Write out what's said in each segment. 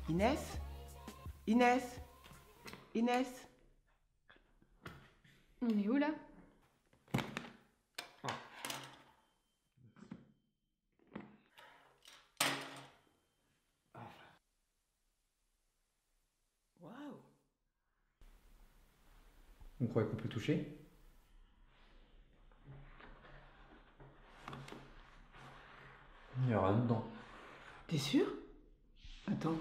Inès? Inès? Inès? On est où là? Waouh! On croyait qu'on peut toucher. Il n'y a rien dedans. T'es sûr? Attends.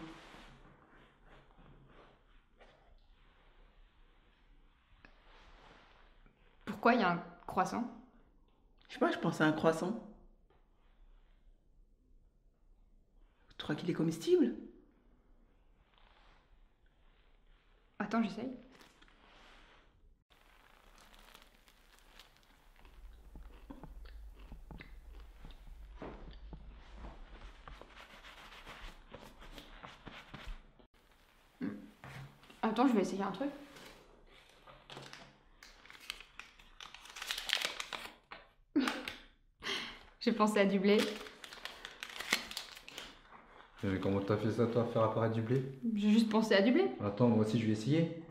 Pourquoi il y a un croissant? Je sais pas, je pense à un croissant. Tu crois qu'il est comestible? Attends, j'essaye. Attends, je vais essayer un truc. J'ai pensé à du blé. Mais comment t'as fait ça, toi, faire apparaître du blé? J'ai juste pensé à du blé. Attends, moi aussi je vais essayer.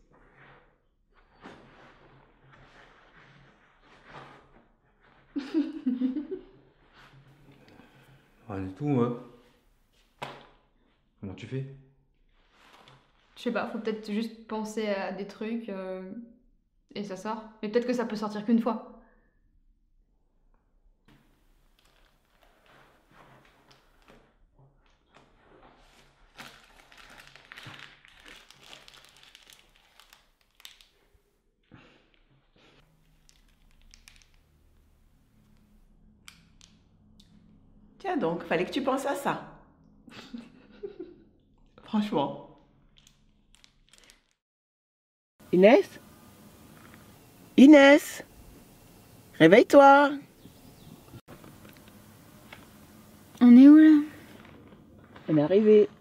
Rien du tout, moi. Comment tu fais? Je sais pas, faut peut-être juste penser à des trucs et ça sort. Mais peut-être que ça peut sortir qu'une fois. Tiens donc, fallait que tu penses à ça. Franchement. Inès? Inès? Réveille-toi! On est où là? On est arrivé.